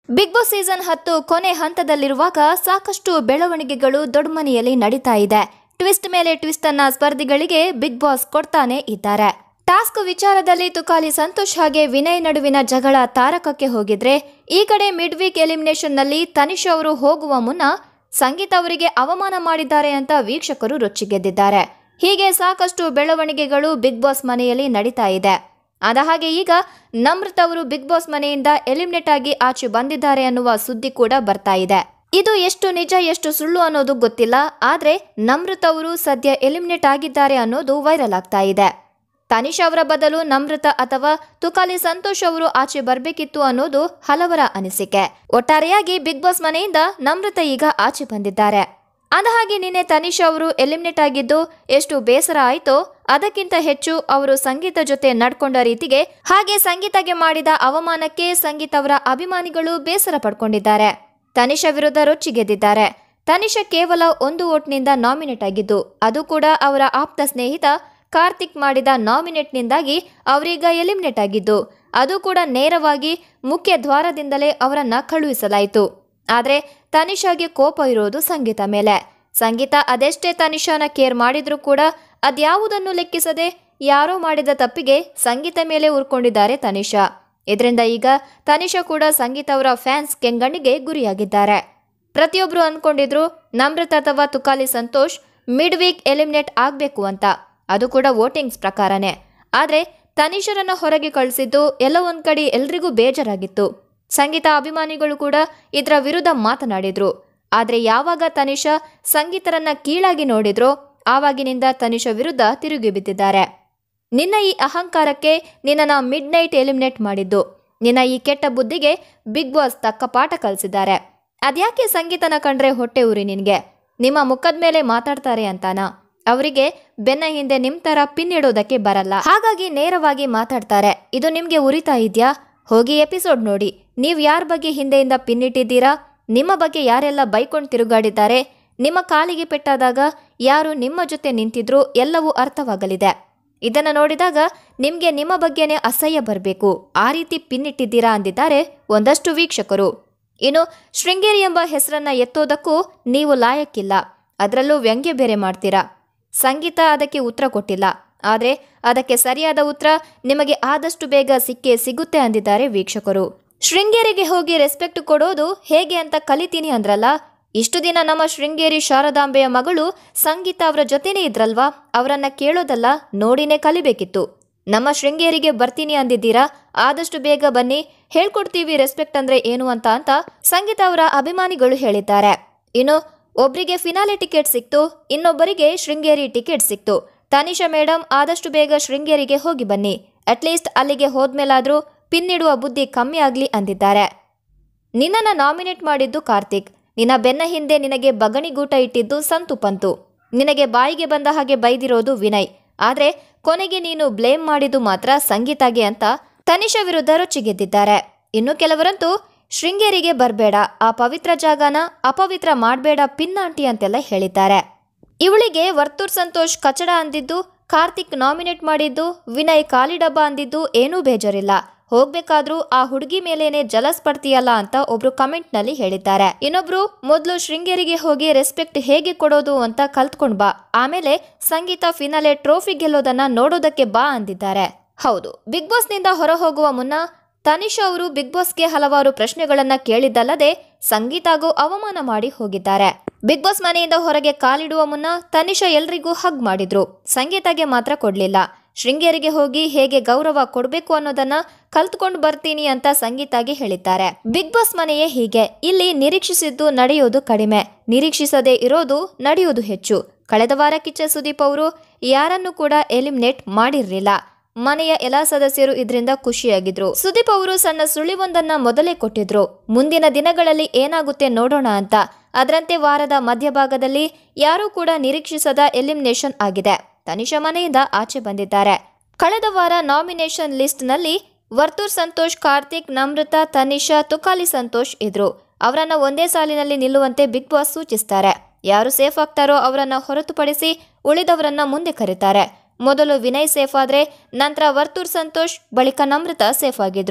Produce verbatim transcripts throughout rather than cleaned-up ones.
Big boss season ಹತ್ತು ಕೊನೆ ಹಂತದಲ್ಲಿರುವಾಗ ಸಾಕಷ್ಟು ಬೆಳವಣಿಗೆಗಳು ದೊಡ್ಡ ಮನೆಯಲ್ಲಿ ನಡೀತಾ ಇದೆ. ಟ್ವಿಸ್ಟ್ ಮೇಲೆ ಟ್ವಿಸ್ಟ್ ಅನ್ನ ಸ್ಪರ್ಧಿಗಳಿಗೆ ಬಿಗ್ ಬಾಸ್ ಕೊಡ್ತಾನೆ ಇದ್ದಾರೆ. ಟಾಸ್ಕ್ ವಿಚಾರದಲ್ಲಿ ತುಕಾಲಿ ಸಂತೋಷ್ ಹಾಗೆ ವಿನಯ್ ನಡುವಿನ ಜಗಳ ತಾರಕಕ್ಕೆ ಹೋಗಿದ್ರೆ, ಈ ಕಡೆ ಮಿಡ್ ವೀಕ್ ಎಲಿಮಿನೇಷನ್ ನಲ್ಲಿ ತನಿಷ್ ಅವರು ಹೋಗುವ ಮುನ್ನ ಸಂಗೀತ ಅವರಿಗೆ ಅವಮಾನ ಮಾಡಿದ್ದಾರೆ ಅಂತ ವೀಕ್ಷಕರು ರೊಚ್ಚಿಗೆದ್ದಿದ್ದಾರೆ. ಹೀಗೆ ಸಾಕಷ್ಟು ಬೆಳವಣಿಗೆಗಳು ಬಿಗ್ ಬಾಸ್ ಮನೆಯಲ್ಲಿ ನಡೀತಾ ಇದೆ. ಅದ ಹಾಗೆ ಈಗ ನಮ್ರತಾ ಅವರು ಬಿಗ್ ಬಾಸ್ ಮನೆಯಿಂದ ಎಲಿಮಿನೇಟ್ ಆಗಿ ಆಚೆ ಬಂದಿದ್ದಾರೆ ಅನ್ನುವ ಸುದ್ದಿ ಕೂಡ ಬರ್ತಾ ಇದೆ. ಇದು ಎಷ್ಟು ನಿಜ ಎಷ್ಟು ಸುಳ್ಳು ಅನ್ನೋದು ಗೊತ್ತಿಲ್ಲ. ಆದ್ರೆ ನಮ್ರತಾ ಅವರು ಸದ್ಯ ಎಲಿಮಿನೇಟ್ ಆಗಿದ್ದಾರೆ ಅನ್ನೋದು ವೈರಲ್ ಆಗ್ತಾ ಇದೆ. ತನಿಷ್ ಅವರ ಬದಲು ನಮ್ರತಾ ಅಥವಾ ತುಕಾಲಿ ಸಂತೋಷ್ ಅವರು ಆಚೆ ಬರಬೇಕಿತ್ತು ಅನ್ನೋದು ಹಲವರ ಅನಿಸಿಕೆ. ಒಟ್ಟಾರೆಯಾಗಿ ಬಿಗ್ ಬಾಸ್ ಮನೆಯಿಂದ ನಮ್ರತಾ ಈಗ ಆಚೆ ಬಂದಿದ್ದಾರೆ. ಅಂದಹಾಗೆ ನಿನ್ನೆ ತನಿಷ್ ಅವರು ಎಲಿಮಿನೇಟ್ ಆಗಿದ್ದು ಎಷ್ಟು ಬೇಸರ ಆಯ್ತೋ ಅದಕ್ಕಿಂತ ಹೆಚ್ಚು ಅವರು ಸಂಗೀತ ಜೊತೆ ನಡ್ಕೊಂಡ ರೀತಿಗೆ ಹಾಗೆ ಸಂಗೀತಗೆ ಮಾಡಿದ ಅವಮಾನಕ್ಕೆ ಸಂಗೀತ ಅವರ ಅಭಿಮಾನಿಗಳು ಬೇಸರ ಪಡ್ಕೊಂಡಿದ್ದಾರೆ. ತನಿಷ ವಿರುದ್ಧ ರೊಚ್ಚಿಗೆದ್ದಿದ್ದಾರೆ. ತನಿಷ ಕೇವಲ ಒಂದು ವೋಟ್ನಿಂದ ನಾಮಿನೇಟ್ ಆಗಿದ್ದು, ಅದು ಕೂಡ ಅವರ ಆಪ್ತ ಸ್ನೇಹಿತ ಕಾರ್ತಿಕ್ ಮಾಡಿದ ನಾಮಿನೇಟ್ನಿಂದಾಗಿ ಅವರೀಗ ಎಲಿಮಿನೇಟ್ ಆಗಿದ್ದು, ಅದು ಕೂಡ ನೇರವಾಗಿ ಮುಖ್ಯ ದ್ವಾರದಿಂದಲೇ ಅವರನ್ನ ಕಳುಹಿಸಲಾಯಿತು. ಆದ್ರೆ ತನಿಷಾಗೆ ಕೋಪ ಇರೋದು ಸಂಗೀತ ಮೇಲೆ. ಸಂಗೀತ ಅದೆಷ್ಟೇ ತನಿಷಾನ ಕೇರ್ ಮಾಡಿದ್ರೂ ಕೂಡ ಅದ್ಯಾವುದನ್ನು ಲೆಕ್ಕಿಸದೆ ಯಾರೋ ಮಾಡಿದ ತಪ್ಪಿಗೆ ಸಂಗೀತ ಮೇಲೆ ಉರ್ಕೊಂಡಿದ್ದಾರೆ ತನಿಷಾ. ಇದರಿಂದ ಈಗ ತನಿಷಾ ಕೂಡ ಸಂಗೀತ ಅವರ ಫ್ಯಾನ್ಸ್ ಕೆಂಗಣ್ಣಿಗೆ ಗುರಿಯಾಗಿದ್ದಾರೆ. ಪ್ರತಿಯೊಬ್ರು ಅನ್ಕೊಂಡಿದ್ರು ನಮ್ರತಾ ಅಥವಾ Tukali Santosh mid week eliminate ಆಗ್ಬೇಕು ಅಂತ, ಅದು ಕೂಡ ವೋಟಿಂಗ್ಸ್ ಪ್ರಕಾರನೇ. ಆದ್ರೆ ತನಿಷರನ್ನ ಹೊರಗೆ ಕಳಿಸಿದ್ದು ಎಲ್ಲ ಒಂದ್ ಕಡೆ ಎಲ್ರಿಗೂ ಬೇಜಾರಾಗಿತ್ತು. ಸಂಗೀತ ಅಭಿಮಾನಿಗಳು ಕೂಡ ಇದರ ವಿರುದ್ಧ ಮಾತನಾಡಿದ್ರು. ಆದ್ರೆ ಯಾವಾಗ ತನಿಷಾ ಸಂಗೀತರನ್ನ ಕೀಳಾಗಿ ನೋಡಿದ್ರೋ ಆವಾಗಿನಿಂದ ತನಿಷಾ ವಿರುದ್ಧ ತಿರುಗಿ ಬಿದ್ದಿದ್ದಾರೆ. ನಿನ್ನ ಈ ಅಹಂಕಾರಕ್ಕೆ ನಿನ್ನನ್ನ ಮಿಡ್ ನೈಟ್ ಎಲಿಮಿನೇಟ್ ಮಾಡಿದ್ದು, ನಿನ್ನ ಈ ಕೆಟ್ಟ ಬುದ್ಧಿಗೆ ಬಿಗ್ ಬಾಸ್ ತಕ್ಕ ಪಾಠ ಕಲಿಸಿದ್ದಾರೆ. ಅದ್ಯಾಕೆ ಸಂಗೀತನ ಕಂಡ್ರೆ ಹೊಟ್ಟೆ ಉರಿ ನಿನ್ಗೆ? ನಿಮ್ಮ ಮುಖದ ಮೇಲೆ ಮಾತಾಡ್ತಾರೆ ಅಂತಾನ? ಅವರಿಗೆ ಬೆನ್ನ ಹಿಂದೆ ನಿಮ್ ತರ ಪಿನ್ ಇಡೋದಕ್ಕೆ ಬರಲ್ಲ, ಹಾಗಾಗಿ ನೇರವಾಗಿ ಮಾತಾಡ್ತಾರೆ. ಇದು ನಿಮ್ಗೆ ಉರಿತಾ ಇದ್ಯಾ? ಹೋಗಿ ಎಪಿಸೋಡ್ ನೋಡಿ. ನೀವು ಯಾರ ಬಗ್ಗೆ ಹಿಂದೆಯಿಂದ ಪಿನ್ನಿಟ್ಟಿದ್ದೀರಾ? ನಿಮ್ಮ ಬಗ್ಗೆ ಯಾರೆಲ್ಲ ಬೈಕೊಂಡು ತಿರುಗಾಡಿದ್ದಾರೆ? ನಿಮ್ಮ ಕಾಲಿಗೆ ಪೆಟ್ಟಾದಾಗ ಯಾರು ನಿಮ್ಮ ಜೊತೆ ನಿಂತಿದ್ರು ಎಲ್ಲವೂ ಅರ್ಥವಾಗಲಿದೆ. ಇದನ್ನು ನೋಡಿದಾಗ ನಿಮ್ಗೆ ನಿಮ್ಮ ಬಗ್ಗೆನೇ ಅಸಹ್ಯ ಬರಬೇಕು. ಆ ರೀತಿ ಪಿನ್ನಿಟ್ಟಿದ್ದೀರಾ ಅಂದಿದ್ದಾರೆ ಒಂದಷ್ಟು ವೀಕ್ಷಕರು. ಇನ್ನು ಶೃಂಗೇರಿ ಎಂಬ ಹೆಸರನ್ನ ಎತ್ತೋದಕ್ಕೂ ನೀವು ಲಾಯಕ್ಕಿಲ್ಲ, ಅದರಲ್ಲೂ ವ್ಯಂಗ್ಯ ಬೇರೆ ಮಾಡ್ತೀರಾ. ಸಂಗೀತ ಅದಕ್ಕೆ ಉತ್ತರ ಕೊಟ್ಟಿಲ್ಲ. ಆದರೆ ಅದಕ್ಕೆ ಸರಿಯಾದ ಉತ್ತರ ನಿಮಗೆ ಆದಷ್ಟು ಬೇಗ ಸಿಕ್ಕೇ ಸಿಗುತ್ತೆ ಅಂದಿದ್ದಾರೆ ವೀಕ್ಷಕರು. ಶೃಂಗೇರಿಗೆ ಹೋಗಿ ರೆಸ್ಪೆಕ್ಟ್ ಕೊಡೋದು ಹೇಗೆ ಅಂತ ಕಲಿತೀನಿ ಅಂದ್ರಲ್ಲ, ಇಷ್ಟು ದಿನ ನಮ್ಮ ಶೃಂಗೇರಿ ಶಾರದಾಂಬೆಯ ಮಗಳು ಸಂಗೀತ ಅವರ ಜೊತೆನೇ ಇದ್ರಲ್ವಾ, ಅವರನ್ನ ಕೇಳೋದಲ್ಲ ನೋಡಿನೇ ಕಲಿಬೇಕಿತ್ತು. ನಮ್ಮ ಶೃಂಗೇರಿಗೆ ಬರ್ತೀನಿ ಅಂದಿದ್ದೀರಾ, ಆದಷ್ಟು ಬೇಗ ಬನ್ನಿ, ಹೇಳ್ಕೊಡ್ತೀವಿ ರೆಸ್ಪೆಕ್ಟ್ ಅಂದ್ರೆ ಏನು ಅಂತ ಅಂತ ಸಂಗೀತ ಅವರ ಅಭಿಮಾನಿಗಳು ಹೇಳಿದ್ದಾರೆ. ಇನ್ನು ಒಬ್ರಿಗೆ ಫಿನಾಲೆ ಟಿಕೆಟ್ ಸಿಕ್ತು, ಇನ್ನೊಬ್ಬರಿಗೆ ಶೃಂಗೇರಿ ಟಿಕೆಟ್ ಸಿಕ್ತು. ತನಿಷಾ ಮೇಡಮ್ ಆದಷ್ಟು ಬೇಗ ಶೃಂಗೇರಿಗೆ ಹೋಗಿ ಬನ್ನಿ, ಅಟ್ಲೀಸ್ಟ್ ಅಲ್ಲಿಗೆ ಹೋದ್ಮೇಲಾದ್ರೂ ಪಿನ್ನಿಡುವ ಬುದ್ಧಿ ಕಮ್ಮಿ ಆಗ್ಲಿ ಅಂದಿದ್ದಾರೆ. ನಿನ್ನನ್ನ ನಾಮಿನೇಟ್ ಮಾಡಿದ್ದು ಕಾರ್ತಿಕ್, ನಿನ್ನ ಬೆನ್ನ ಹಿಂದೆ ನಿನಗೆ ಬಗಣಿಗೂಟ ಇಟ್ಟಿದ್ದು ಸಂತು ಪಂತು, ನಿನಗೆ ಬಾಯಿಗೆ ಬಂದ ಹಾಗೆ ಬೈದಿರೋದು ವಿನಯ್. ಆದ್ರೆ ಕೊನೆಗೆ ನೀನು ಬ್ಲೇಮ್ ಮಾಡಿದ್ದು ಮಾತ್ರ ಸಂಗೀತಾಗೆ ಅಂತ ತನಿಷಾ ವಿರುದ್ಧ ರೊಚ್ಚಿಗೆದ್ದಿದ್ದಾರೆ. ಇನ್ನು ಕೆಲವರಂತೂ ಶೃಂಗೇರಿಗೆ ಬರಬೇಡ, ಆ ಪವಿತ್ರ ಜಾಗನ ಅಪವಿತ್ರ ಮಾಡಬೇಡ ಪಿನ್ನಾಂಟಿ ಅಂತೆಲ್ಲ ಹೇಳಿದ್ದಾರೆ. ಇವಳಿಗೆ ವರ್ತೂರ್ ಸಂತೋಷ್ ಕಚಡ ಅಂದಿದ್ದು, ಕಾರ್ತಿಕ್ ನಾಮಿನೇಟ್ ಮಾಡಿದ್ದು, ವಿನಯ್ ಖಾಲಿ ಡಬ್ಬ ಅಂದಿದ್ದು ಏನೂ ಬೇಜಾರಿಲ್ಲ. ಹೋಗ್ಬೇಕಾದ್ರೂ ಆ ಹುಡುಗಿ ಮೇಲೇನೆ ಜಲಸ್ ಪಡ್ತೀಯಲ್ಲ ಅಂತ ಒಬ್ರು ಕಮೆಂಟ್ ನಲ್ಲಿ ಹೇಳಿದ್ದಾರೆ. ಇನ್ನೊಬ್ರು ಮೊದಲು ಶೃಂಗೇರಿಗೆ ಹೋಗಿ ರೆಸ್ಪೆಕ್ಟ್ ಹೇಗೆ ಕೊಡೋದು ಅಂತ ಕಲ್ತ್ಕೊಂಡ್ ಬಾ, ಆಮೇಲೆ ಸಂಗೀತ ಫಿನಾಲೆ ಟ್ರೋಫಿ ಗೆಲ್ಲೋದನ್ನ ನೋಡೋದಕ್ಕೆ ಬಾ ಅಂದಿದ್ದಾರೆ. ಹೌದು, ಬಿಗ್ ಬಾಸ್ ನಿಂದ ಹೊರ ಹೋಗುವ ಮುನ್ನ ತನಿಷಾ ಅವರು ಬಿಗ್ ಬಾಸ್ಗೆ ಹಲವಾರು ಪ್ರಶ್ನೆಗಳನ್ನ ಕೇಳಿದ್ದಲ್ಲದೆ ಸಂಗೀತಾಗೂ ಅವಮಾನ ಮಾಡಿ ಹೋಗಿದ್ದಾರೆ. ಬಿಗ್ ಬಾಸ್ ಮನೆಯಿಂದ ಹೊರಗೆ ಕಾಲಿಡುವ ಮುನ್ನ ತನಿಷಾ ಎಲ್ರಿಗೂ ಹಗ್ ಮಾಡಿದ್ರು, ಸಂಗೀತಾಗೆ ಮಾತ್ರ ಕೊಡ್ಲಿಲ್ಲ. ಶೃಂಗೇರಿಗೆ ಹೋಗಿ ಹೇಗೆ ಗೌರವ ಕೊಡಬೇಕು ಅನ್ನೋದನ್ನ ಕಲ್ತ್ಕೊಂಡು ಬರ್ತೀನಿ ಅಂತ ಸಂಗೀತಾಗೆ ಹೇಳಿದ್ದಾರೆ. ಬಿಗ್ ಬಾಸ್ ಮನೆಯೇ ಹೀಗೆ, ಇಲ್ಲಿ ನಿರೀಕ್ಷಿಸಿದ್ದು ನಡೆಯೋದು ಕಡಿಮೆ, ನಿರೀಕ್ಷಿಸದೇ ಇರೋದು ನಡೆಯೋದು ಹೆಚ್ಚು. ಕಳೆದ ವಾರ ಕಿಚ್ಚ ಸುದೀಪ್ ಅವರು ಯಾರನ್ನು ಕೂಡ ಎಲಿಮಿನೇಟ್ ಮಾಡಿರ್ಲಿಲ್ಲ. ಮನೆಯ ಎಲ್ಲಾ ಸದಸ್ಯರು ಇದರಿಂದ ಖುಷಿಯಾಗಿದ್ರು. ಸುದೀಪ್ ಅವರು ಸಣ್ಣ ಸುಳಿವೊಂದನ್ನ ಮೊದಲೇ ಕೊಟ್ಟಿದ್ರು, ಮುಂದಿನ ದಿನಗಳಲ್ಲಿ ಏನಾಗುತ್ತೆ ನೋಡೋಣ ಅಂತ. ಅದರಂತೆ ವಾರದ ಮಧ್ಯಭಾಗದಲ್ಲಿ ಯಾರೂ ಕೂಡ ನಿರೀಕ್ಷಿಸದ ಎಲಿಮಿನೇಷನ್ ಆಗಿದೆ. ತನಿಷಾ ಮನೆಯಿಂದ ಆಚೆ ಬಂದಿದ್ದಾರೆ. ಕಳೆದ ವಾರ ನಾಮಿನೇಷನ್ ಲಿಸ್ಟ್ ನಲ್ಲಿ ವರ್ತೂರ್ ಸಂತೋಷ್, ಕಾರ್ತಿಕ್, ನಮ್ರತಾ, ತನಿಷಾ, ತುಕಾಲಿ ಸಂತೋಷ್ ಇದ್ರು. ಅವರನ್ನ ಒಂದೇ ಸಾಲಿನಲ್ಲಿ ನಿಲ್ಲುವಂತೆ ಬಿಗ್ ಬಾಸ್ ಸೂಚಿಸ್ತಾರೆ. ಯಾರು ಸೇಫ್ ಆಗ್ತಾರೋ ಅವರನ್ನ ಹೊರತುಪಡಿಸಿ ಉಳಿದವರನ್ನ ಮುಂದೆ ಕರೀತಾರೆ. ಮೊದಲು ವಿನಯ್ ಸೇಫ್ ಆದ್ರೆ ನಂತರ ವರ್ತೂರ್ ಸಂತೋಷ್, ಬಳಿಕ ನಮ್ರತಾ ಸೇಫ್ ಆಗಿದ್ರು.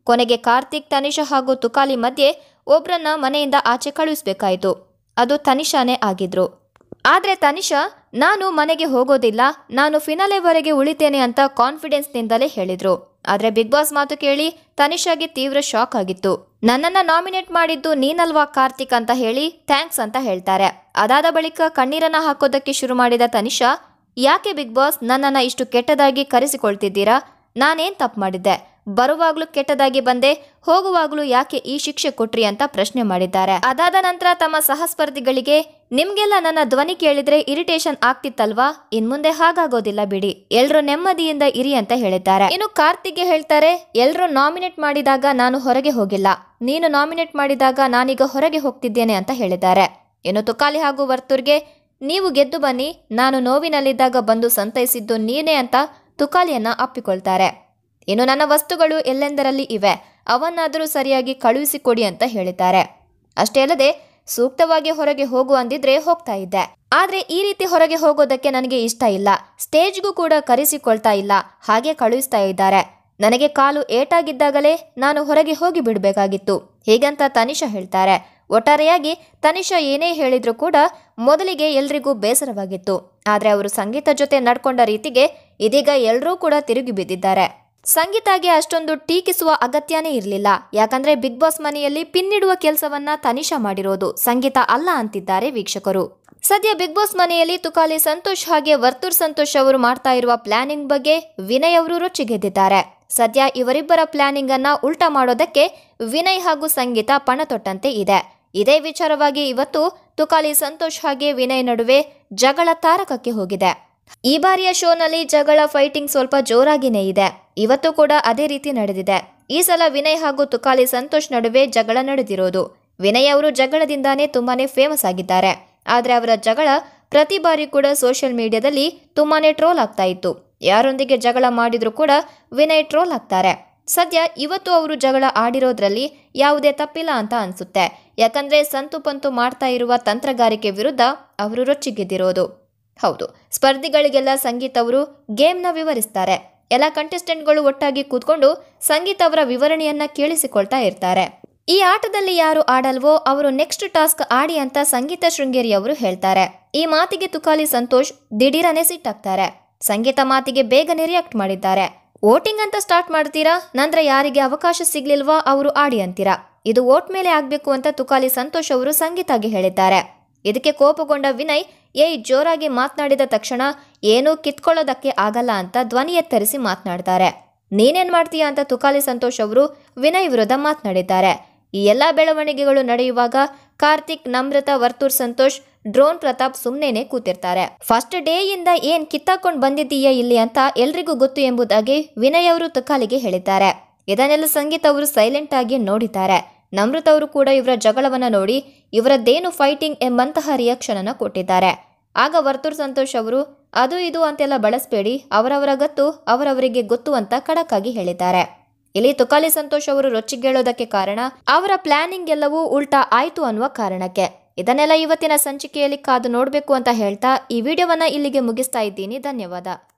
ಕೊನೆಗೆ ಕಾರ್ತಿಕ್, ತನಿಷಾ ಹಾಗೂ ತುಕಾಲಿ ಮಧ್ಯೆ ಒಬ್ರನ್ನ ಮನೆಯಿಂದ ಆಚೆ ಕಳುಹಿಸಬೇಕಾಯಿತು. ಅದು ತನಿಷಾನೇ ಆಗಿದ್ರು. ಆದ್ರೆ ತನಿಷಾ ನಾನು ಮನೆಗೆ ಹೋಗೋದಿಲ್ಲ, ನಾನು ಫಿನಾಲೆವರೆಗೆ ಉಳಿತೇನೆ ಅಂತ ಕಾನ್ಫಿಡೆನ್ಸ್ನಿಂದಲೇ ಹೇಳಿದ್ರು. ಆದ್ರೆ ಬಿಗ್ ಬಾಸ್ ಮಾತು ಕೇಳಿ ತನಿಷಾಗೆ ತೀವ್ರ ಶಾಕ್ ಆಗಿತ್ತು. ನನ್ನನ್ನ ನಾಮಿನೇಟ್ ಮಾಡಿದ್ದು ನೀನಲ್ವಾ ಕಾರ್ತಿಕ್ ಅಂತ ಹೇಳಿ ಥ್ಯಾಂಕ್ಸ್ ಅಂತ ಹೇಳ್ತಾರೆ. ಅದಾದ ಬಳಿಕ ಕಣ್ಣೀರನ್ನ ಹಾಕೋದಕ್ಕೆ ಶುರು ಮಾಡಿದ ತನಿಷಾ, ಯಾಕೆ ಬಿಗ್ ಬಾಸ್ ನನ್ನನ್ನ ಇಷ್ಟು ಕೆಟ್ಟದಾಗಿ ಕರೆಸಿಕೊಳ್ತಿದ್ದೀರಾ? ನಾನೇನ್ ತಪ್ಪು ಮಾಡಿದ್ದೆ? ಬರುವಾಗ್ಲೂ ಕೆಟ್ಟದಾಗಿ ಬಂದೆ, ಹೋಗುವಾಗ್ಲೂ ಯಾಕೆ ಈ ಶಿಕ್ಷೆ ಕೊಟ್ರಿ ಅಂತ ಪ್ರಶ್ನೆ ಮಾಡಿದ್ದಾರೆ. ಅದಾದ ನಂತರ ತಮ್ಮ ಸಹಸ್ಪರ್ಧಿಗಳಿಗೆ, ನಿಮ್ಗೆಲ್ಲ ನನ್ನ ಧ್ವನಿ ಕೇಳಿದ್ರೆ ಇರಿಟೇಷನ್ ಆಗ್ತಿತ್ತಲ್ವಾ? ಇನ್ ಮುಂದೆ ಹಾಗಾಗೋದಿಲ್ಲ ಬಿಡಿ, ಎಲ್ರು ನೆಮ್ಮದಿಯಿಂದ ಇರಿ ಅಂತ ಹೇಳಿದ್ದಾರೆ. ಇನ್ನು ಕಾರ್ತಿಕ್ಗೆ ಹೇಳ್ತಾರೆ, ಎಲ್ರು ನಾಮಿನೇಟ್ ಮಾಡಿದಾಗ ನಾನು ಹೊರಗೆ ಹೋಗಿಲ್ಲ, ನೀನು ನಾಮಿನೇಟ್ ಮಾಡಿದಾಗ ನಾನೀಗ ಹೊರಗೆ ಹೋಗ್ತಿದ್ದೇನೆ ಅಂತ ಹೇಳಿದ್ದಾರೆ. ಇನ್ನು ತುಕಾಲಿ ಹಾಗೂ ವರ್ತೂರ್ಗೆ, ನೀವು ಗೆದ್ದು ಬನ್ನಿ, ನಾನು ನೋವಿನಲ್ಲಿದ್ದಾಗ ಬಂದು ಸಂತೈಸಿದ್ದು ನೀನೇ ಅಂತ ತುಕಾಲಿಯನ್ನ ಅಪ್ಪಿಕೊಳ್ತಾರೆ. ಇನ್ನು ನನ್ನ ವಸ್ತುಗಳು ಎಲ್ಲೆಂದರಲ್ಲಿ ಇವೆ, ಅವನ್ನಾದರೂ ಸರಿಯಾಗಿ ಕಳುಹಿಸಿಕೊಡಿ ಅಂತ ಹೇಳಿದ್ದಾರೆ. ಅಷ್ಟೇ ಅಲ್ಲದೆ ಸೂಕ್ತವಾಗಿ ಹೊರಗೆ ಹೋಗು ಅಂದಿದ್ರೆ ಹೋಗ್ತಾ ಇದ್ದೆ, ಆದ್ರೆ ಈ ರೀತಿ ಹೊರಗೆ ಹೋಗೋದಕ್ಕೆ ನನಗೆ ಇಷ್ಟ ಇಲ್ಲ, ಸ್ಟೇಜ್ಗೂ ಕೂಡ ಕರೆಸಿಕೊಳ್ತಾ ಇಲ್ಲ, ಹಾಗೆ ಕಳುಹಿಸ್ತಾ ಇದ್ದಾರೆ. ನನಗೆ ಕಾಲು ಏಟಾಗಿದ್ದಾಗಲೇ ನಾನು ಹೊರಗೆ ಹೋಗಿ ಬಿಡಬೇಕಾಗಿತ್ತು, ಹೀಗಂತ ತನಿಷಾ ಹೇಳ್ತಾರೆ. ಒಟ್ಟಾರೆಯಾಗಿ ತನಿಷಾ ಏನೇ ಹೇಳಿದ್ರು ಕೂಡ ಮೊದಲಿಗೆ ಎಲ್ರಿಗೂ ಬೇಸರವಾಗಿತ್ತು. ಆದ್ರೆ ಅವರು ಸಂಗೀತ ಜೊತೆ ನಡ್ಕೊಂಡ ರೀತಿಗೆ ಇದೀಗ ಎಲ್ಲರೂ ಕೂಡ ತಿರುಗಿ ಬಿದ್ದಿದ್ದಾರೆ. ಸಂಗೀತಾಗೆ ಅಷ್ಟೊಂದು ಟೀಕಿಸುವ ಅಗತ್ಯನೇ ಇರಲಿಲ್ಲ, ಯಾಕಂದ್ರೆ ಬಿಗ್ ಬಾಸ್ ಮನೆಯಲ್ಲಿ ಪಿನ್ನಿಡುವ ಕೆಲಸವನ್ನ ತನಿಷಾ ಮಾಡಿರೋದು, ಸಂಗೀತ ಅಲ್ಲ ಅಂತಿದ್ದಾರೆ ವೀಕ್ಷಕರು. ಸದ್ಯ ಬಿಗ್ ಬಾಸ್ ಮನೆಯಲ್ಲಿ ತುಕಾಲಿ ಸಂತೋಷ್ ಹಾಗೆ ವರ್ತೂರ್ ಸಂತೋಷ್ ಅವರು ಮಾಡ್ತಾ ಇರುವ ಪ್ಲಾನಿಂಗ್ ಬಗ್ಗೆ ವಿನಯ್ ಅವರು ರೊಚ್ಚಿಗೆದ್ದಿದ್ದಾರೆ. ಸದ್ಯ ಇವರಿಬ್ಬರ ಪ್ಲಾನಿಂಗ್ ಅನ್ನ ಉಲ್ಟಾ ಮಾಡೋದಕ್ಕೆ ವಿನಯ್ ಹಾಗೂ ಸಂಗೀತ ಪಣ ತೊಟ್ಟಂತೆ ಇದೆ. ಇದೇ ವಿಚಾರವಾಗಿ ಇವತ್ತು ತುಕಾಲಿ ಸಂತೋಷ್ ಹಾಗೆ ವಿನಯ್ ನಡುವೆ ಜಗಳ ತಾರಕಕ್ಕೆ ಹೋಗಿದೆ. ಈ ಬಾರಿಯ ಶೋನಲ್ಲಿ ಜಗಳ ಫೈಟಿಂಗ್ ಸ್ವಲ್ಪ ಜೋರಾಗಿನೇ ಇದೆ. ಇವತ್ತು ಕೂಡ ಅದೇ ರೀತಿ ನಡೆದಿದೆ. ಈ ಸಲ ವಿನಯ್ ಹಾಗೂ ತುಕಾಲಿ ಸಂತೋಷ್ ನಡುವೆ ಜಗಳ ನಡೆದಿರೋದು. ವಿನಯ್ ಅವರು ಜಗಳದಿಂದಾನೇ ತುಂಬಾನೇ ಫೇಮಸ್ ಆಗಿದ್ದಾರೆ. ಆದ್ರೆ ಅವರ ಜಗಳ ಪ್ರತಿ ಬಾರಿ ಕೂಡ ಸೋಷಿಯಲ್ ಮೀಡಿಯಾದಲ್ಲಿ ತುಂಬಾನೇ ಟ್ರೋಲ್ ಆಗ್ತಾ ಇತ್ತು. ಯಾರೊಂದಿಗೆ ಜಗಳ ಮಾಡಿದ್ರು ಕೂಡ ವಿನಯ್ ಟ್ರೋಲ್ ಆಗ್ತಾರೆ. ಸದ್ಯ ಇವತ್ತು ಅವರು ಜಗಳ ಆಡಿರೋದ್ರಲ್ಲಿ ಯಾವುದೇ ತಪ್ಪಿಲ್ಲ ಅಂತ ಅನ್ಸುತ್ತೆ. ಯಾಕಂದ್ರೆ ಸಂತು ಪಂತು ಮಾಡ್ತಾ ಇರುವ ತಂತ್ರಗಾರಿಕೆ ವಿರುದ್ಧ ಅವರು ರೊಚ್ಚಿಗೆದ್ದಿರೋದು. ಹೌದು, ಸ್ಪರ್ಧಿಗಳಿಗೆಲ್ಲ ಸಂಗೀತ್ ಅವರು ಗೇಮ್ನ ವಿವರಿಸ್ತಾರೆ. ಎಲ್ಲ ಕಂಟೆಸ್ಟೆಂಟ್ಗಳು ಒಟ್ಟಾಗಿ ಕೂತ್ಕೊಂಡು ಸಂಗೀತ್ ಅವರ ವಿವರಣೆಯನ್ನ ಕೇಳಿಸಿಕೊಳ್ತಾ ಇರ್ತಾರೆ. ಈ ಆಟದಲ್ಲಿ ಯಾರು ಆಡಲ್ವೋ ಅವರು ನೆಕ್ಸ್ಟ್ ಟಾಸ್ಕ್ ಆಡಿ ಅಂತ ಸಂಗೀತ ಶೃಂಗೇರಿ ಅವರು ಹೇಳ್ತಾರೆ. ಈ ಮಾತಿಗೆ ತುಕಾಲಿ ಸಂತೋಷ್ ದಿಢೀರನೆ ಸಿಟ್ಟಾಗ್ತಾರೆ. ಸಂಗೀತ ಮಾತಿಗೆ ಬೇಗನೆ ರಿಯಾಕ್ಟ್ ಮಾಡಿದ್ದಾರೆ. ವೋಟಿಂಗ್ ಅಂತ ಸ್ಟಾರ್ಟ್ ಮಾಡ್ತೀರಾ, ನಂತರ ಯಾರಿಗೆ ಅವಕಾಶ ಸಿಗ್ಲಿಲ್ವಾ ಅವರು ಆಡಿ ಅಂತೀರಾ, ಇದು ವೋಟ್ ಮೇಲೆ ಆಗ್ಬೇಕು ಅಂತ ತುಕಾಲಿ ಸಂತೋಷ್ ಅವರು ಸಂಗೀತಾಗೆ ಹೇಳಿದ್ದಾರೆ. ಇದಕ್ಕೆ ಕೋಪಗೊಂಡ ವಿನಯ್, ಏಯ್ ಜೋರಾಗಿ ಮಾತನಾಡಿದ ತಕ್ಷಣ ಏನೂ ಕಿತ್ಕೊಳ್ಳೋದಕ್ಕೆ ಆಗಲ್ಲ ಅಂತ ಧ್ವನಿ ಎತ್ತರಿಸಿ ಮಾತನಾಡ್ತಾರೆ. ನೀನೇನ್ ಮಾಡ್ತೀಯಾ ಅಂತ ತುಕಾಲಿ ಸಂತೋಷ್ ಅವರು ವಿನಯ್ ವಿರುದ್ಧ ಮಾತನಾಡಿದ್ದಾರೆ. ಈ ಎಲ್ಲಾ ಬೆಳವಣಿಗೆಗಳು ನಡೆಯುವಾಗ ಕಾರ್ತಿಕ್, ನಮ್ರತಾ, ವರ್ತೂರ್ ಸಂತೋಷ್, ಡ್ರೋನ್ ಪ್ರತಾಪ್ ಸುಮ್ನೇನೆ ಕೂತಿರ್ತಾರೆ. ಫಸ್ಟ್ ಡೇ ಇಂದ ಏನ್ ಕಿತ್ತಾಕೊಂಡ್ ಬಂದಿದ್ದೀಯಾ ಇಲ್ಲಿ ಅಂತ ಎಲ್ರಿಗೂ ಗೊತ್ತು ಎಂಬುದಾಗಿ ವಿನಯ್ ಅವರು ತುಕಾಲಿಗೆ ಹೇಳಿದ್ದಾರೆ. ಇದನ್ನೆಲ್ಲ ಸಂಗೀತ್ ಅವರು ಸೈಲೆಂಟ್ ಆಗಿ ನೋಡಿದ್ದಾರೆ. ನಮ್ರತಾ ಅವರು ಕೂಡ ಇವರ ಜಗಳವನ್ನ ನೋಡಿ ಇವರದ್ದೇನು ಫೈಟಿಂಗ್ ಎಂಬಂತಹ ರಿಯಾಕ್ಷನ್ ಅನ್ನ ಕೊಟ್ಟಿದ್ದಾರೆ. ಆಗ ವರ್ತೂರ್ ಸಂತೋಷ್ ಅವರು, ಅದು ಇದು ಅಂತೆಲ್ಲ ಬಳಸಬೇಡಿ, ಅವರವರ ಗತ್ತು ಅವರವರಿಗೆ ಗೊತ್ತು ಅಂತ ಖಡಕ್ ಆಗಿ ಹೇಳಿದ್ದಾರೆ. ಇಲ್ಲಿ ತುಕಾಲಿ ಸಂತೋಷ್ ಅವರು ರೊಚ್ಚಿಗೇಳೋದಕ್ಕೆ ಕಾರಣ ಅವರ ಪ್ಲಾನಿಂಗ್ ಎಲ್ಲವೂ ಉಲ್ಟಾ ಆಯ್ತು ಅನ್ನುವ ಕಾರಣಕ್ಕೆ. ಇದನ್ನೆಲ್ಲ ಇವತ್ತಿನ ಸಂಚಿಕೆಯಲ್ಲಿ ಕಾದು ನೋಡಬೇಕು ಅಂತ ಹೇಳ್ತಾ ಈ ವಿಡಿಯೋವನ್ನ ಇಲ್ಲಿಗೆ ಮುಗಿಸ್ತಾ ಇದ್ದೀನಿ. ಧನ್ಯವಾದ.